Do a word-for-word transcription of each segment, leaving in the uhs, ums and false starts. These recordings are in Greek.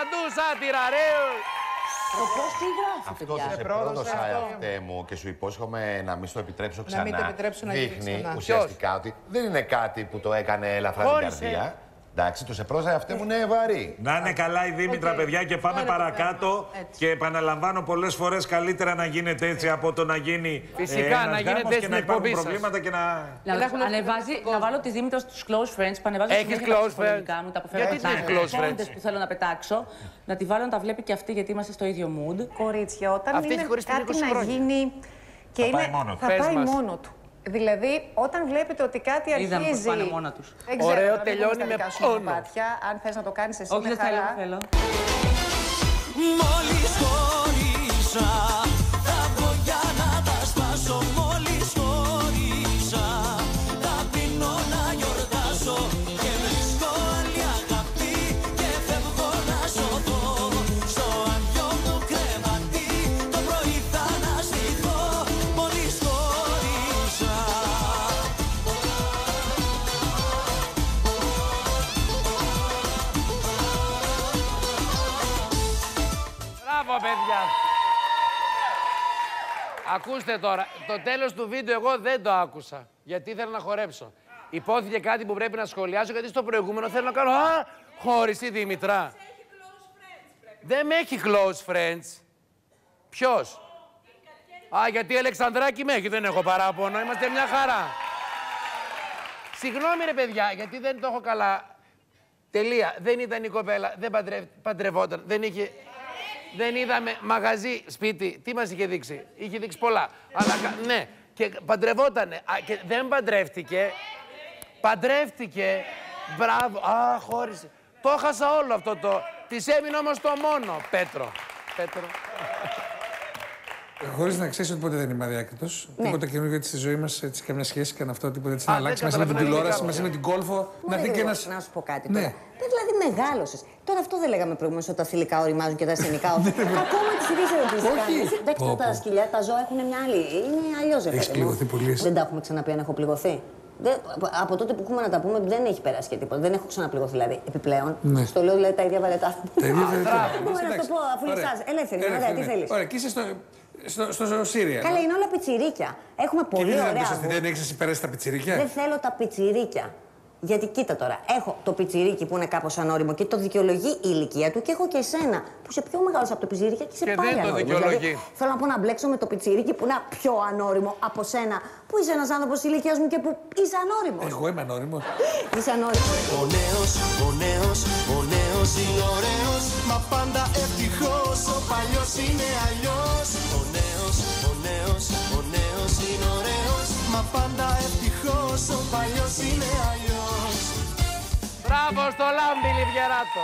παντού σάτυρα, ρε. Πώς τι γράφει, Αυτό παιδιά. σε πρόδωσα, αυτέ μου, και σου υπόσχομαι να μην στο επιτρέψω ξανά. Να μην το επιτρέψω να γίνει Δείχνει ξανά. ουσιαστικά ότι δεν είναι κάτι που το έκανε ελαφρά την Χώρισε. καρδία. Εντάξει, το σε πρόζα αυτέ μου είναι βαρύ. Να είναι καλά η Δήμητρα, Okay. παιδιά, και πάμε Ωραία, παρακάτω. έτσι. Και επαναλαμβάνω πολλές φορές καλύτερα να γίνεται έτσι από το να γίνει. Φυσικά, ε, ένας να γίνεται γάμος έτσι και στην να υπάρχουν εκπομπή σας. προβλήματα και να. Να, Έχουμε ανεβάζει, να βάλω τη Δήμητρα στους close friends που ανεβάζω Έχεις συνέχεια τα close ψυχολογικά friends? μου, τα αποφέρω Γιατί από τι έχεις τα close friends? folders που θέλω να πετάξω. Να τη βάλω να τα βλέπει και αυτή γιατί είμαστε στο ίδιο mood. Κορίτσια, όταν Αυτή είναι έχει χωρίσει πριν κάτι είκοσι να χρόνια. γίνει και Θα είναι, πάει μόνο του. θα Πες πάει μας. μόνο του. Δηλαδή, όταν βλέπετε ότι κάτι Είδαμε πως αρχίζει... πάνε μόνα τους. Δεν ξέρω, Ωραίο, τώρα δεν τελειώνει μπορούμε με στα δικά σου πόνο. μονοπάτια. Αν θες να το κάνεις εσύ Όχι, με δεν θέλω, χαρά. δεν θέλω. Μόλις χωρίσα, θα πω για να τα σπάσω. Μόλις χωρίσα, θα πίνω να γιορτάσω. Και βρίσκω άλλη αγάπη και φεύγω να σωθώ. Στο άδειο μου κρεβάτι, το πρωί θα αναστηθώ. Μόλις χωρίσα. Μπράβο, παιδιά. Ακούστε τώρα, το τέλος του βίντεο εγώ δεν το άκουσα. Γιατί ήθελα να χορέψω. Υπόθηκε κάτι που πρέπει να σχολιάσω, γιατί στο προηγούμενο θέλω να κάνω. Α, χώρισε η Δήμητρα. Δεν με έχει close friends. Ποιος? Α, γιατί η Αλεξανδράκη με έχει, δεν έχω παράπονο. Είμαστε μια χαρά. Συγγνώμη ρε παιδιά, γιατί δεν το έχω καλά. Τελεία. Δεν ήταν η κοπέλα, δεν παντρευ... παντρευόταν, δεν είχε... Δεν είδαμε μαγαζί, σπίτι. Τι μας είχε δείξει? Είχε δείξει πολλά. Αλλά ναι, και παντρευότανε. Α, και δεν παντρεύτηκε. Παντρεύτηκε. Μπράβο. Α, χώρισε. Το έχασα όλο αυτό το... Της έμεινε όμως το μόνο. Πέτρο. Πέτρο. Χωρίς να ξέρεις ότι ποτέ δεν είμαι αδιάκριτος. Ναι. Τίποτα καινούργιο στη ζωή μας, έτσι, καμιά σχέση, κανένα αυτό, τίποτα έτσι να Α, αλλάξει δεν μαζί με την καταλαβαίνω τηλεόραση, ελληνικά, μαζί με την κόλφο. Να Μωρέ, δει και εγώ, ένας. να σου πω κάτι Ναι. τώρα. Δεν δηλαδή μεγάλωσες. Τώρα αυτό δεν λέγαμε προηγουμένως ότι τα θηλυκά οριμάζουν και τα ασθενικά όχι. Ακόμα τις ειδήσεις ερωτήσεις κάνεις. Εντάξει, Πω, τα πω. σκυλιά, τα ζώα έχουν μια άλλη. Είναι αλλιώς. ρε Έχεις παιδί μου. πληγωθεί πολύ, εσύ? Δεν τα έχουμε ξαναπεί αν έχω πληγωθεί. Δεν, από τότε που έχουμε να τα πούμε δεν έχει περάσει και τίποτα. Δεν έχω ξαναπληγωθεί δηλαδή. Επιπλέον. Ναι. Στο λέω δηλαδή τα ίδια βαρετά. Τα ίδια δεν Μπορώ να το πω αφού εσάς. Ελεύθερη, ωραία, τι θέλεις. Ωραία, και είσαι στο, στο, στο Σύρια. Καλά, είναι όλα πιτσιρίκια. Έχουμε Και πολύ δεν ωραία. θα αυγό. δεν έχεις εσύ περάσει τα πιτσιρίκια. Δεν θέλω τα πιτσιρίκια. Γιατί κοίτα τώρα, έχω το πιτσιρίκι που είναι κάπως ανώριμο και το δικαιολογεί η ηλικία του και έχω και εσένα που είσαι πιο μεγάλος από το πιτσιρίκι και είσαι Και πάλι δεν το ανώριμος. δικαιολογεί. Δηλαδή, θέλω να πω να μπλέξω με το πιτσιρίκι που είναι πιο ανώριμο από σένα που είσαι ένας άνθρωπος της ηλικίας μου και που είσαι ανώριμος. Εγώ είμαι ανώριμος. Είσαι ανώριμος. Ο νέος, ο νέος, ο νέος είναι ωραίος. Μα πάντα ευτυχώς, ο παλιός είναι αλλιώς. Ο νέος, ο νέος, ο νέος είναι ωραίος. Μα πάντα ευτυχώς, ο παλιός είναι αλλιώς. Μπράβο στο Λάμπη, Λιβιεράτο.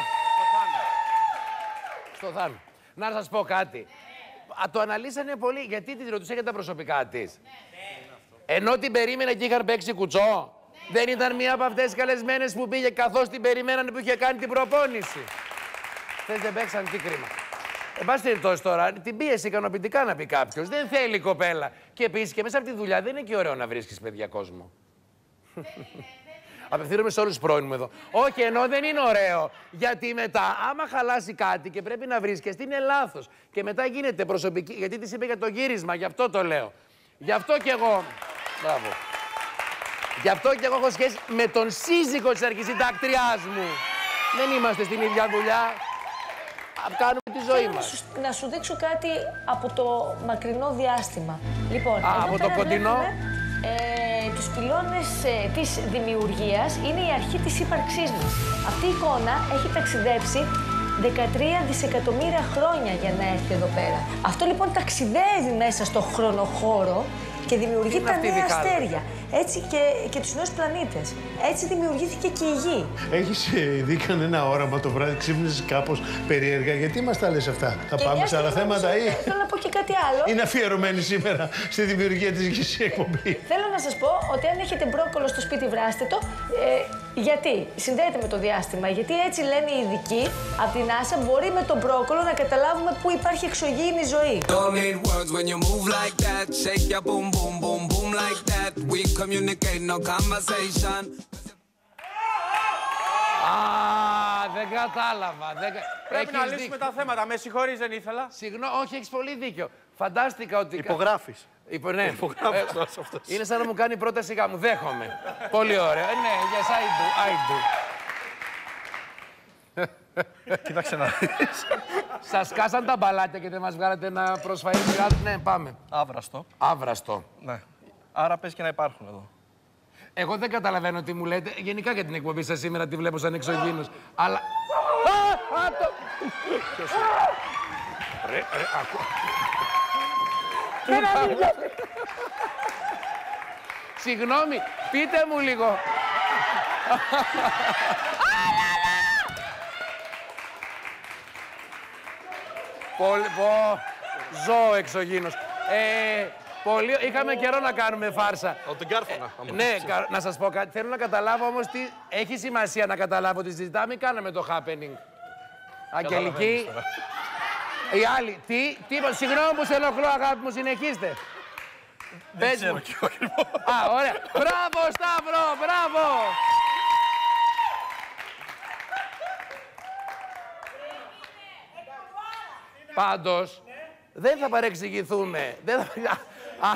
Στο Θάνο. Να σας πω κάτι. Α, το αναλύσανε πολύ. Γιατί τη ρωτούσα για τα προσωπικά της. Ενώ την περίμενε και είχαν παίξει κουτσό. Δεν ήταν μία από αυτές τις καλεσμένες που πήγε καθώς την περιμένανε που είχε κάνει την προπόνηση. Θες δεν παίξαν, τι κρίμα. Εν πάση περιπτώσει τώρα, την πίεση ικανοποιητικά να πει κάποιος. Δεν θέλει η κοπέλα. Και επίσης και μέσα από τη δουλειά δεν είναι και ωραίο να βρίσκεις παιδιά κόσμο. Απευθύνομαι σε όλους τους πρώην μου εδώ. Όχι, ενώ δεν είναι ωραίο. Γιατί μετά, άμα χαλάσει κάτι και πρέπει να βρίσκεσαι, είναι λάθος. Και μετά γίνεται προσωπική. Γιατί της είπε για το γύρισμα, γι' αυτό το λέω. Γι' αυτό κι εγώ. Μπράβο. Γι' αυτό κι εγώ έχω σχέση με τον σύζυγο της αρχισυντάκτριάς μου. Δεν είμαστε στην ίδια δουλειά. Κάνουμε τη ζωή Θέλω μας. να σου, να σου δείξω κάτι από το μακρινό διάστημα. Λοιπόν, Α, εδώ από το πέρα κοντινό. βλέπουμε, ε, τους πυλώνες ε, της δημιουργίας. Είναι η αρχή της ύπαρξής μας. Αυτή η εικόνα έχει ταξιδέψει δεκατρία δισεκατομμύρια χρόνια για να έρθει εδώ πέρα. Αυτό λοιπόν ταξιδεύει μέσα στο χρονοχώρο και δημιουργεί Είναι τα αυτή η νέα δικάδα. αστέρια. Έτσι και, και τους νέους πλανήτες. Έτσι δημιουργήθηκε και η Γη. Έχεις ε, δει κανένα όραμα το βράδυ, ξύπνησες κάπως περίεργα? Γιατί μας τα λες αυτά? Θα Και πάμε μια σε άλλα στιγμή θέματα όμως, ή ε, Θέλω να πω και κάτι άλλο. είναι αφιερωμένη σήμερα στη δημιουργία της γης η εκπομπή? Θέλω να σας πω ότι αν έχετε μπρόκολο στο σπίτι, βράστε το. Ε, γιατί συνδέεται με το διάστημα. Γιατί έτσι λένε οι ειδικοί από την NASA, μπορεί με τον μπρόκολο να καταλάβουμε πού υπάρχει εξωγήινη ζωή. Don't need words when you move like that. Shake your boom, boom, boom, boom like that. We communicate, no conversation. Α, δεν κατάλαβα. Δεν... Πρέπει Έχεις να λύσουμε δίκιο. τα θέματα. Με συγχωρείς, δεν ήθελα. Συγγνώμη, όχι, έχεις πολύ δίκιο. Φαντάστηκα ότι... Υπογράφεις. Υπο... Ναι. Υπογράφεις Ε, αυτός. Είναι σαν να μου κάνει πρόταση γάμου. Δέχομαι. Πολύ ωραία. Ε, ναι, yes, I do, I do. Κοίταξε να δεις. Σας κάσαν τα μπαλάκια και δεν μας βγάλατε ένα προσφαΐ. Ναι, πάμε. Άβραστο. Άβραστο. Ναι. Άρα πες και να υπάρχουν εδώ. Εγώ δεν καταλαβαίνω τι μου λέτε. Γενικά για την εκπομπή σας σήμερα τη βλέπω σαν εξωγήινος. Αλλά... Α, α, το... Ρε, ρε, ακού... Συγγνώμη, πείτε μου λίγο. Πολύ... Πω... Ζώο εξωγήινος. Ε... Πολύ... Είχαμε καιρό να κάνουμε φάρσα. Από την κάρφωνα. Ε, ναι, κα... να σας πω κάτι. Θέλω να καταλάβω όμως τι... Έχει σημασία να καταλάβω τι συζητάμε ή κάναμε το happening. Αγγελική. Οι άλλοι. Τι, τι είπα. Συγγνώμη που σε ενοχλώ, αγάπη μου, συνεχίστε. Δεν Πες ξέρω μου. κι εγώ, λοιπόν. Α, ωραία. Μπράβο, Σταύρο, μπράβο. Πάντως, δεν θα παρεξηγηθούμε. Δεν θα... Α,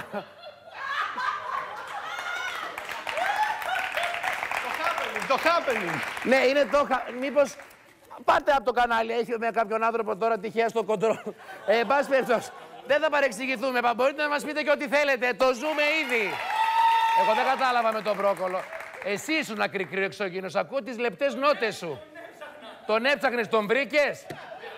Το happening. ναι, είναι το... χα- Μήπως... Πάτε από το κανάλι, έχει με κάποιον άνθρωπο τώρα τυχαία στο κοντρόλ. Ε, εν πάση περιπτώσει, δεν θα παρεξηγηθούμε. Πα, μπορείτε να μας πείτε και ό,τι θέλετε. Το ζούμε ήδη. Εγώ δεν κατάλαβα με τον μπρόκολο. Εσύ ήσουν ακρικρή εξωγήινος. Ακούω τις λεπτές νότες σου. Τον έψαχνες, τον βρήκες.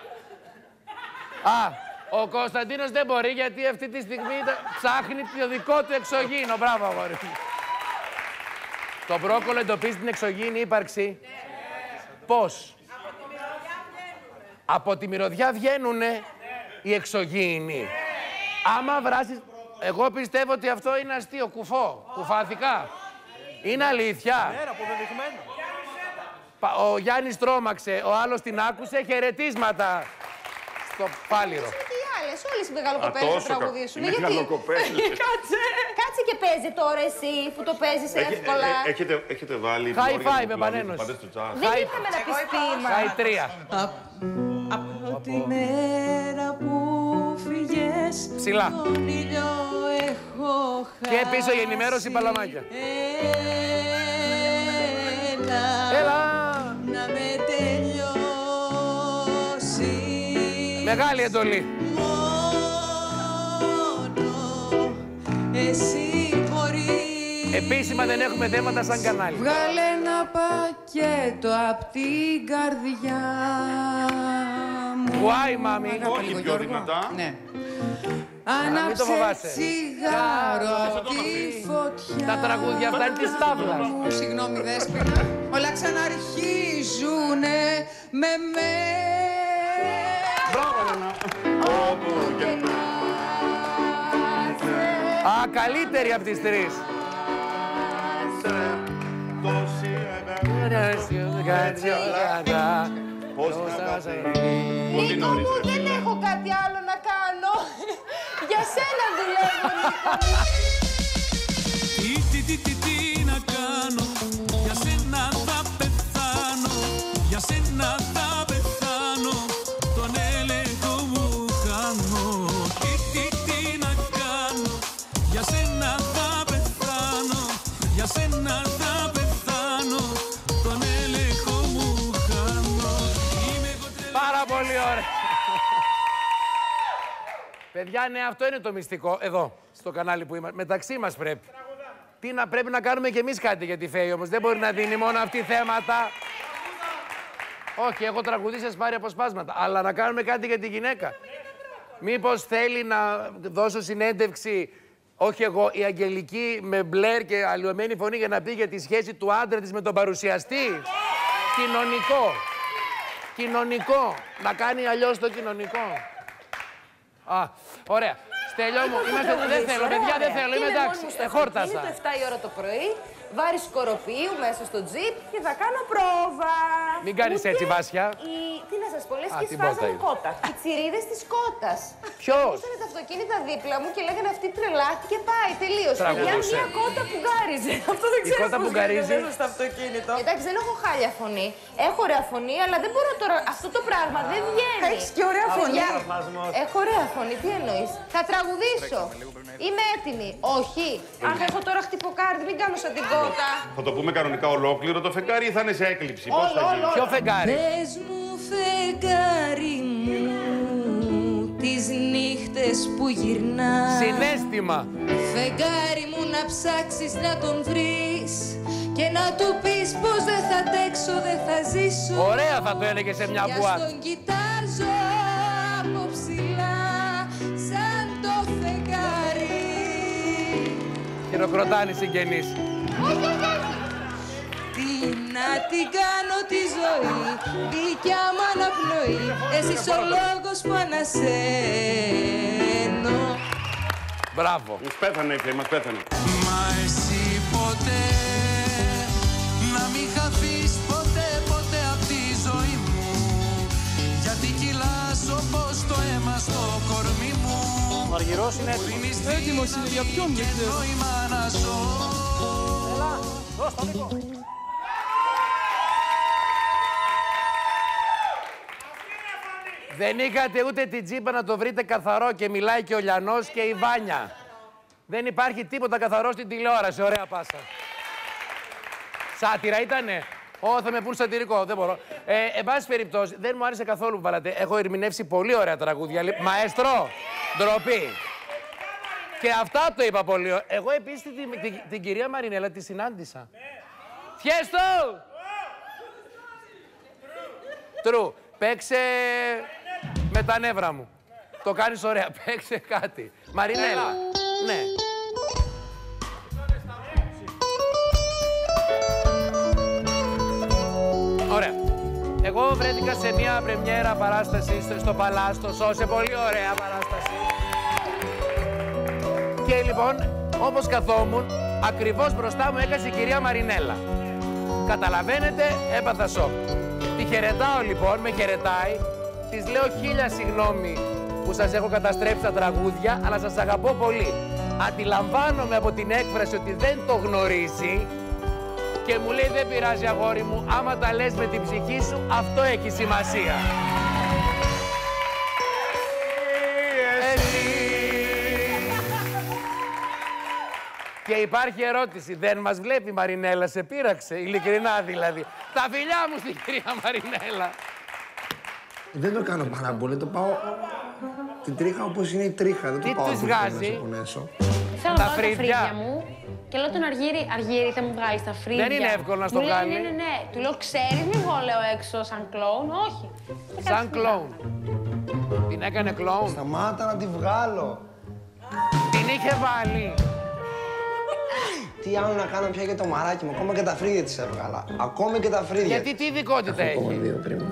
Α, ο Κωνσταντίνος δεν μπορεί γιατί αυτή τη στιγμή ψάχνει το δικό του εξωγήινο. Μπράβο, αγόρι. Το μπρόκολο εντοπίζει την εξωγήινη ύπαρξη. Πώς? Από τη μυρωδιά βγαίνουνε οι εξωγήινοι. Άμα βράσεις... Εγώ πιστεύω ότι αυτό είναι αστείο, κουφό, κουφάθηκα. Είναι αλήθεια. Ναι, αποδεδειγμένο. Πα- Ο Γιάννης τρόμαξε, ο άλλος την άκουσε, χαιρετίσματα στο πάλιρο. Τι άλλες, όλες οι μεγαλοκοπέλες θα τραγουδήσουν. Οι μεγαλοκοπέλες. Κάτσε. Κάτσε και παίζει τώρα εσύ που το παίζεις εύκολα. Ε, έχετε, έχετε βάλει... High την όρια five, του επανένωση. Παντές του τζάζ. Δεν είχαμε ένα πιστήμα. Χάι τρία. Από τη μέρα που φύγες Ψηλά. τον ήλιο έχω χάσει. Και πίσω η ενημέρωση παλαμάκια. Έλα, Έλα. να με τελειώσει. Μεγάλη εντολή. Μόνο εσύ μπορείς. Επίσημα δεν έχουμε θέματα σαν κανάλι. Βγάλε ένα πακέτο απ' την καρδιά μου. Why, μάμι. Όχι πιο δυνατά. Ναι. μην το Άναψε φοβάσαι. τσιγάρο απ' τη φωτιά. Τα τραγούδια αυτά είναι της τάβλας. μου. Συγγνώμη, Δέσποινα. Όλα ξαναρχίζουνε με μένα. Μπράβο, Ρένα. Όπου και να Α, καλύτερη από τις τρεις. Τόση Νίκο μου, δεν έχω κάτι άλλο να κάνω. Για σένα δουλεύω, Νίκο μου. Τι, τι, τι, τι, τι να κάνω. Για σένα θα πεθάνω. Για σένα θα πεθάνω. Τον έλεγχο μου χάνω. Τι, τι, τι να κάνω. Για σένα θα πεθάνω. Για σένα θα πεθάνω. Τον έλεγχο μου χάνω. Είμαι εγώ τρελός. Πάρα πολύ ωραία. Παιδιά, ναι, αυτό είναι το μυστικό. Εδώ, στο κανάλι που είμαστε. Μεταξύ μας πρέπει. Τι να πρέπει να κάνουμε κι εμείς κάτι για τη Φέη όμως. Δεν μπορεί να δίνει μόνο αυτή θέματα. Όχι, έχω τραγουδίσει, σας πάρει αποσπάσματα. Αλλά να κάνουμε κάτι για τη γυναίκα. Μήπως θέλει να δώσω συνέντευξη, όχι εγώ, η Αγγελική με μπλερ και αλλοιωμένη φωνή για να πει για τη σχέση του άντρα της με τον παρουσιαστή. Κοινωνικό. Κοινωνικό. Να κάνει αλλιώς το κοινωνικό. Α, ωραία. Στέλιο μου, είμαστε... δεν θέλω, παιδιά, δεν θέλω, είμαι εντάξει. Είναι Χόρτασα. το εφτά η ώρα το πρωί βάρη σκοροπίου μέσα στο τζιπ και θα κάνω πρόβα. Μην κάνεις Ούτε έτσι, Βάσια. Οι... Τι να σας πω, λες Α, και την σφάζανε πότα κότα. Οι τσιρίδες της κότας. Ποιος? Ήρθανε τα αυτοκίνητα δίπλα μου και λέγανε αυτή τρελάθηκε, πάει, τελείωσε. Για Τραγουδούσε. μια κότα που γκάριζε. Αυτό δεν Η ξέρω κότα πώς που γκαρίζει. γίνεται μέσα στο αυτοκίνητο. Εντάξει, δεν έχω χάλια φωνή. Έχω ωραία φωνή, αλλά δεν μπορώ τώρα. Αυτό το πράγμα δεν βγαίνει. Έχεις και ωραία φωνή. Έχω ωραία φωνή, τι εννοείς. Θα τραγουδήσω. Είμαι έτοιμη. Όχι. Αν θα έχω τώρα χτυποκάρδι, μην κάνω σαν την κότα. Θα το πούμε κανονικά ολόκληρο το φεγγάρι ή θα είναι σε έκλειψη? Πώς Όλο, θα γίνει? όλο. Ποιο φεγγάρι? Πες μου, φεγγάρι μου, τις νύχτες που γυρνάς. Συναίσθημα. Φεγγάρι μου να ψάξεις να τον βρεις και να του πεις πως δεν θα αντέξω, δεν θα ζήσω. Ωραία θα το έλεγε σε μια Κι ας μπουάτ. τον κοιτάζω από ψηλά σαν το φεγγάρι. Χειροκροτάνε οι συγγενείς. Όχι, όχι, όχι. Τι να την κάνω τη ζωή, δικιά μου αναπνοή. Εσύ ο λόγος που ανασένω. Μπράβο. Μας πέθανε, φίλε, μας πέθανε. Μα εσύ ποτέ να μην χαθείς ποτέ ποτέ απ' τη ζωή μου, γιατί κυλάς όπως το αίμα στο κορμί μου. Ο Αργυρός είναι έτοιμος. Έτοιμος είναι για ποιον δεν ξέρω. Νόημα να ζω. Έλα, δώσ' το λίγο. Δεν είχατε ούτε την τσίπα να το βρείτε καθαρό και μιλάει και ο Λιανός και η Βάνια. Δεν υπάρχει τίποτα καθαρό στην τηλεόραση. Ωραία πάσα. Σάτυρα ήτανε. Ω, θα με πούν σατυρικό. Δεν μπορώ. Ε, εν πάση περιπτώσει, δεν μου άρεσε καθόλου που βάλατε. Έχω ερμηνεύσει πολύ ωραία τραγούδια. Μαέστρο, ντροπή. Και αυτά το είπα πολύ ωραία. Εγώ επίσης την, την, την, την κυρία Μαρινέλα τη συνάντησα. Φιέστο! Τρου. Παίξε με τα νεύρα μου. Το κάνεις ωραία. Παίξε κάτι. Μαρινέλα. Ναι. Ωραία. Εγώ βρέθηκα σε μια πρεμιέρα παράσταση στο, στο Παλάστο Σόσε. Πολύ ωραία παράσταση. Και λοιπόν, όπως καθόμουν, ακριβώς μπροστά μου έκασε η κυρία Μαρινέλα. Καταλαβαίνετε, έπαθα σοκ. Τη χαιρετάω λοιπόν, με χαιρετάει. Της λέω χίλια συγγνώμη που σας έχω καταστρέψει τα τραγούδια, αλλά σας αγαπώ πολύ. Αντιλαμβάνομαι από την έκφραση ότι δεν το γνωρίζει και μου λέει δεν πειράζει αγόρι μου, άμα τα λες με την ψυχή σου, αυτό έχει σημασία. Εσύ. Και υπάρχει ερώτηση, δεν μας βλέπει η Μαρινέλα, σε πείραξε, ειλικρινά δηλαδή. Τα φιλιά μου στην κυρία Μαρινέλα. Δεν το κάνω πάρα πολύ, το πάω την τρίχα όπως είναι η τρίχα, δεν το Τι πάω τους να βγάζει? σε πονέσω. Θέλω Τα να βγάλω τα φρύδια. φρύδια μου και λέω τον Αργύρι, Αργύρι θα μου βγάλεις τα φρύδια. Δεν είναι εύκολο να στο Μου λέει, βγάλει. Ναι, ναι, ναι. Του λέω, ξέρεις μη εγώ λέω έξω σαν κλόουν. Όχι. Δεν Σαν κάνεις κλόουν. Την έκανε κλόουν. Σταμάτα να τη βγάλω. Την είχε βάλει. Τι άλλο να κάνω πια για το μαράκι μου, ακόμα και τα φρύδια της έβγαλα. Ακόμα και τα φρύδια. Γιατί τι ειδικότητα Ακόμα έχει? δύο περίμενα.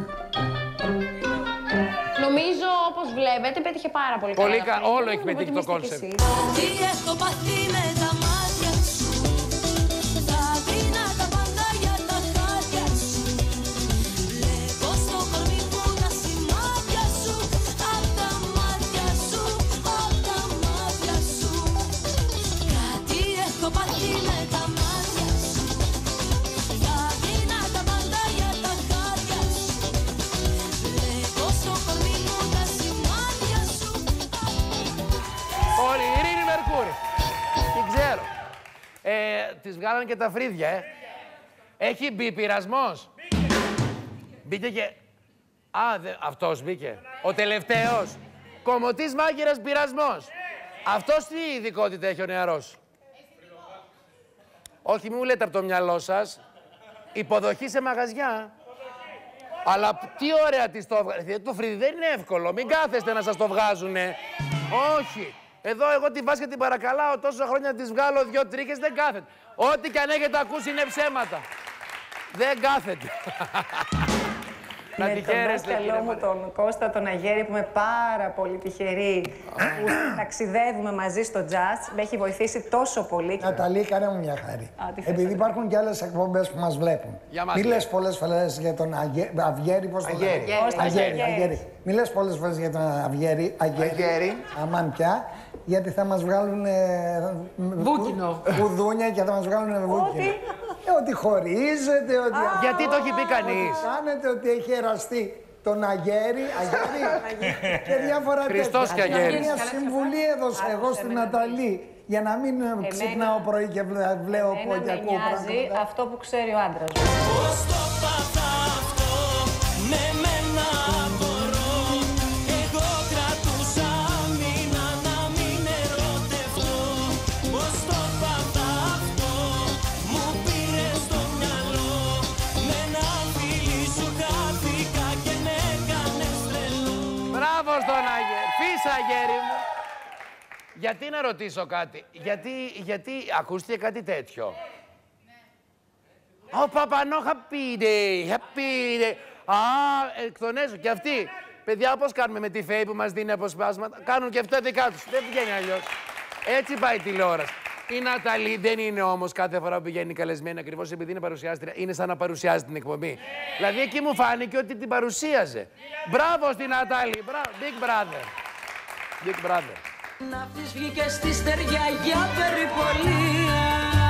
Νομίζω, όπως βλέπετε, πέτυχε πάρα πολύ, Πολύ καλά. κα- τα φρύδια. όλο έχει Μου πετύχει το υποτιμήσετε κι κόνσεπτ. εσείς. Τι έχω πάθει με τα μάτια σου, θα δίνα τα πάντα για τα χάρια σου. Βλέπω στο κορμί μου τα σημάδια σου, απ' τα μάτια σου, απ' τα μάτια σου. Κάτι έχω πάθει με τα μάτια σου, θα δίνα τα πάντα για τα χάρια σου. Βλέπω στο κορμί μου τα σημάδια σου. Όλη η Ειρήνη Μερκούρη. Την ξέρω. Ε, της βγάλανε και τα φρύδια, ε. Έχει μπει πειρασμός. Μπήκε και... Α, δε... αυτός μπήκε. Ο τελευταίος. Κομωτής μάγειρας πειρασμός. Αυτός τι ειδικότητα έχει ο νεαρός? Όχι, μην μου λέτε από το μυαλό σας. Υποδοχή σε μαγαζιά. Αλλά τι ωραία της το έβγαλε. Το φρύδι δεν είναι εύκολο. Μην κάθεστε να σας το βγάζουνε. Όχι. Εδώ εγώ τη Βάσια την παρακαλάω τόσα χρόνια να της βγάλω δυο τρίχες, δεν κάθεται. Ό,τι και αν έχετε ακούσει είναι ψέματα. Δεν κάθεται. Να Με τη τον χαίρεστε, δάσκαλό κύριε μου, Μαρία. τον Κώστα τον Αγέρη, που είμαι πάρα πολύ τυχερή που ταξιδεύουμε μαζί στο jazz. Με έχει βοηθήσει τόσο πολύ. Ναταλή, κάνε μου μια χάρη. Α, τι θες, Επειδή ρε. υπάρχουν και άλλες εκπομπές που μας βλέπουν. Για μας, Μην λέει. λες πολλές φορές για τον Αγέ... Αυγέρη, πώς το Αγέρη. λένε. Κώστα Αγέρη, Αγέρης. Αγέρη. Μην λες πολλές φορές για τον Αυγέρη, Αγέρη. Αγέρη. Αμάν πια, γιατί θα μας βγάλουν ε, Βούκινο. κουδούνια και θα μας βγάλουν βούκινο. Ε, ότι χωρίζετε, ότι... Γιατί το έχει πει κανείς. Κάνετε ότι έχει εραστεί τον Αγέρη, Αγέρη και διάφορα Χριστός τέτοια. και Αγέρης. Μια συμβουλή έδωσα εγώ στην Ναταλή για να μην ε, ξυπνάω πρωί και βλέ- βλέπω Εμένα και με ακούω νοιάζει πράγματα. αυτό που ξέρει ο άντρας μου. Πώς το πάθα αυτό, με μένα απορώ. Εγώ κρατούσα μήνα να μην ερωτευτώ. Πώς το πάθα αυτό, μου πήρε στο μυαλό. Με ένα φίλι σου χάθηκα και με έκανες τρελό. Μπράβο στον Αγέρη. Φύσα, Αγέρη μου. Γιατί να ρωτήσω κάτι. Γιατί, γιατί ακούστηκε κάτι τέτοιο. Ω, Παπανό, happy day, happy day. Α, εκ των έσω. Και αυτοί, παιδιά, όπως κάνουμε με τη ΦΕΗ που μας δίνει αποσπάσματα, κάνουν και αυτά δικά τους. Δεν πηγαίνει αλλιώς. Έτσι πάει η τηλεόραση. Η Ναταλή δεν είναι όμως κάθε φορά που πηγαίνει καλεσμένη, ακριβώς επειδή είναι παρουσιάστρια, είναι σαν να παρουσιάζει την εκπομπή. Δηλαδή εκεί μου φάνηκε ότι την παρουσίαζε. Μπράβο στην Ναταλή, μπράβο, Big Brother. Big Brother. Να της βγήκε στη στεριά για περιπολία.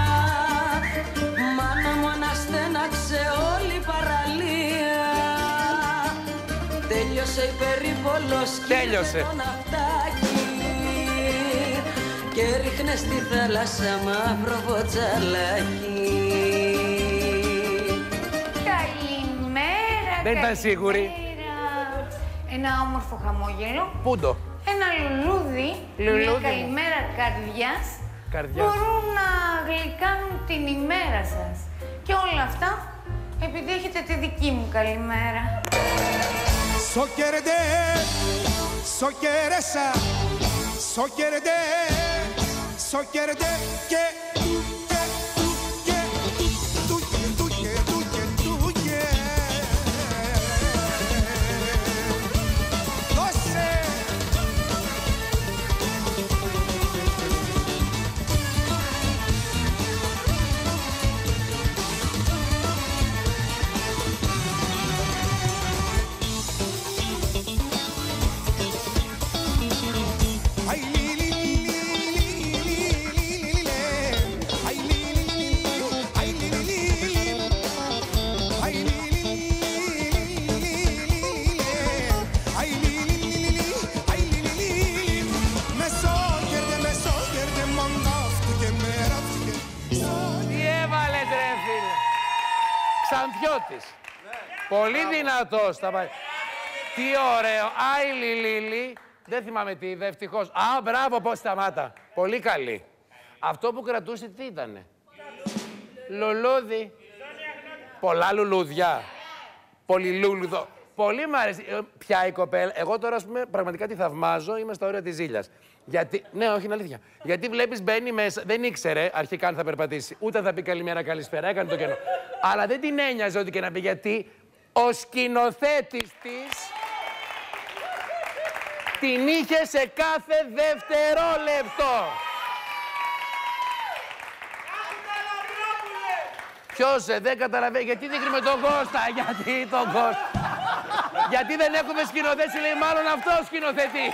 Μάνα μου αναστέναξε όλη η παραλία. Τέλειωσε η περίπολος, Τέλειωσε. το ναυτάκι και ρίχνε στη θάλασσα μαύρο βοτσαλάκι. Καλημέρα, Δεν ήταν σίγουρη. καλημέρα. Ένα όμορφο χαμόγελο. Πούντο. Ένα λουλούδι, Λουλούδι μια μου. καλημέρα καρδιάς, Καρδιάς. μπορούν να γλυκάνουν την ημέρα σας. Και όλα αυτά, επειδή έχετε τη δική μου καλημέρα. So querde, so queresa, so querde, so querde que tu que tu que tu que tu que tu que tu que no sé. Ay, li, li, li, li, li, li, li, li, le. Ay, li, li, li, li, ay, li, li, li, li. Ay, li, li, li, li, li, li, le. Ay, li, li, li, li, li, ay, li, li, li, li. Με σόκερδε, με σόκερδε, μόνο αυτού και μέρα αυτού και... Τι έβαλες, ρε φίλε. Ξανθιώτης. Πολύ δυνατός. Τα πάει. Τι ωραίο. Άι, λι, λι, λι. Δεν θυμάμαι τι είδε, ευτυχώς. Α, μπράβο, πώς σταμάτα. Πολύ καλή. Αυτό που κρατούσε τι ήτανε. Λουλούδι. Πολλά λουλούδια. Πολυλούλουδο. Πολύ μ' αρέσει. Ε, Πια η κοπέλα. Εγώ τώρα, ας πούμε, πραγματικά τη θαυμάζω. Είμαι στα όρια της ζήλιας. Γιατί. Ναι, όχι, είναι αλήθεια. Γιατί βλέπεις μπαίνει μέσα. Δεν ήξερε αρχικά αν θα περπατήσει. Ούτε θα πει καλημέρα, καλησπέρα. Έκανε το κενό. Αλλά δεν την ένοιαζε ότι και να πει γιατί ο σκηνοθέτης της την είχε σε κάθε δευτερόλεπτο. Ποιος, ε, δεν καταλαβαίνει. Γιατί δείχνει με τον Κώστα, γιατί τον Κώστα. Γιατί δεν έχουμε σκηνοθέτη, λέει μάλλον αυτό σκηνοθετεί.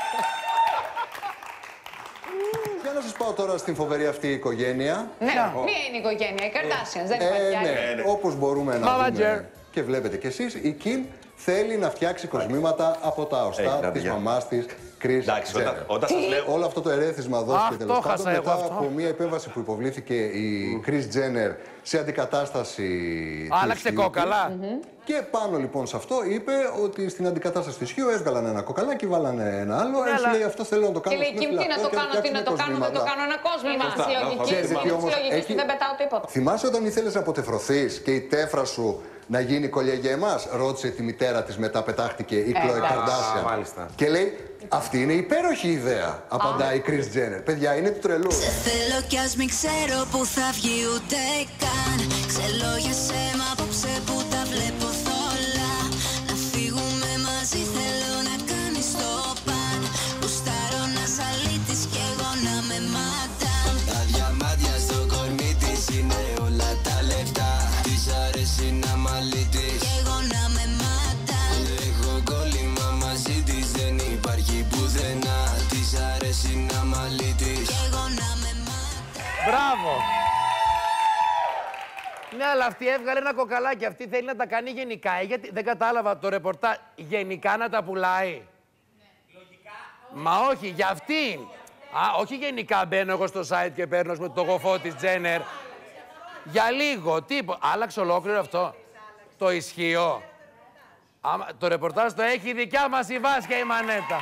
Για να σας πάω τώρα στην φοβερή αυτή οικογένεια. Ναι, μία είναι η οικογένεια, οι Kardashians, δεν Ε, υπάρχει άλλη. ναι, όπως μπορούμε να Mama δούμε Jer. και βλέπετε κι εσείς, η Kim θέλει να φτιάξει κοσμήματα από τα οστά Έχει, της παιδιά. μαμάς της, Kris Εντάξει, όταν- Jenner. όταν σας λέω- Όλο αυτό το ερέθισμα δόθηκε Αυτό τέλος πάντων χάσα εγώ, μετά αυτό. από μια επέμβαση που υποβλήθηκε η Kris Jenner σε αντικατάσταση Άλλαξε της Hugh. κόκαλα. Και πάνω λοιπόν σε αυτό είπε ότι στην αντικατάσταση της Hugh έβγαλαν ένα κοκαλάκι, βάλανε ένα άλλο. Ναι, Έτσι αλλά- λέει αυτό θέλω να το κάνω. Και λέει, στην Κιμ, τι να Εφηλατό το και κάνω, τι να φτιάξουμε το κάνω, δεν το κοσμήματα». κάνω ένα κόσμημα. Σωστά, Συλλογική, Ξέρεις τι όμως, συλλογική, έχει- δεν πετάω τίποτα. Θυμάσαι όταν ήθελες να αποτεφρωθείς και η τέφρα σου να γίνει κολιαγέμας, ρώτησε τη μητέρα της, μετά πετάχτηκε η Khloe εντάξει. Kardashian. Α, μάλιστα. Και λέει, αυτή είναι υπέροχη ιδέα, απαντάει η Kris Jenner. Παιδιά, είναι του τρελού. Σε θέλω κι ας μην ξέρω που θα βγει ούτε καν. Ξελόγιασέ μ' απόψε που τα βλέπω θολά. Να φύγω υπάρχει πουθενά. Της αρέσει να μαλλί της. Μπράβο! Ναι, αλλά αυτή έβγαλε ένα κοκαλάκι. Αυτή θέλει να τα κάνει γενικά. Ε, γιατί δεν κατάλαβα το ρεπορτάζ. Γενικά να τα πουλάει. Ναι. Λογικά. Μα όχι, για αυτήν. Α, όχι γενικά μπαίνω εγώ στο site και παίρνω με το γοφό της Τζένερ. Για λίγο, τίποτα. Άλλαξε ολόκληρο αυτό. Το ισχύο. Άμα, το ρεπορτάζ το έχει η δικιά μας η Βάσια η Μανέτα.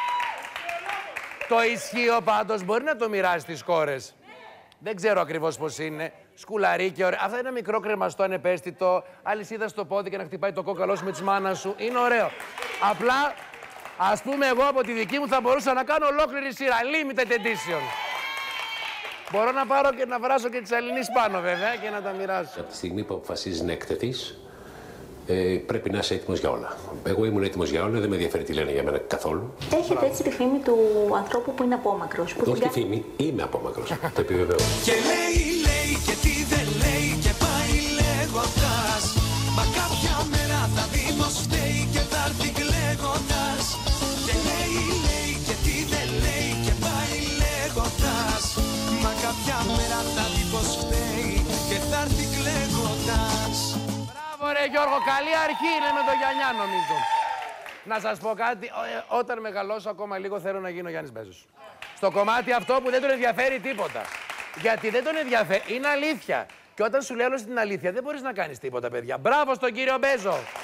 Το ισχύο πάντως μπορεί να το μοιράσει στις κόρες. Δεν ξέρω ακριβώς πώς είναι. Σκουλαρίκι, ωραία. Αυτά είναι ένα μικρό κρεμαστό ανεπαίσθητο. Αλυσίδα στο πόδι και να χτυπάει το κόκαλό σου με τη μάνα σου. Είναι ωραίο. Απλά, ας πούμε, εγώ από τη δική μου θα μπορούσα να κάνω ολόκληρη σειρά. Limited edition. Μπορώ να πάρω και να βράσω και τη Αλληνής πάνω, βέβαια, και να τα μοιράσω. Από τη στιγμή που αποφασίζει να εκτεθείς, ε, πρέπει να είσαι έτοιμος για όλα. Εγώ ήμουν έτοιμος για όλα, δεν με ενδιαφέρει τι λένε για μένα καθόλου. Έχετε έτσι τη φήμη του ανθρώπου που είναι απόμακρος. Που όχι τη φήμη, είμαι απόμακρος. Το επιβεβαιώ. Και λέει, λέει και τι δεν λέει και πάει λέγοντας. Μα κάποια μέρα θα δει πως φταίει και θα έρθει κλαίγοντας. Και λέει, λέει και τι δεν λέει και πάει λέγοντας. Μα κάποια μέρα θα δει πως φταίει και θα έρθει κλαίγοντας. Μπράβο ρε Γιώργο, καλή αρχή είναι με το Γιαννιά νομίζω. Να σας πω κάτι, ε, όταν μεγαλώσω ακόμα λίγο θέλω να γίνω Γιάννης Μπέζος. Στο κομμάτι αυτό που δεν τον ενδιαφέρει τίποτα. Γιατί δεν τον ενδιαφέρει, είναι αλήθεια. Και όταν σου λέω την αλήθεια δεν μπορείς να κάνεις τίποτα παιδιά. Μπράβο στον κύριο Μπέζο.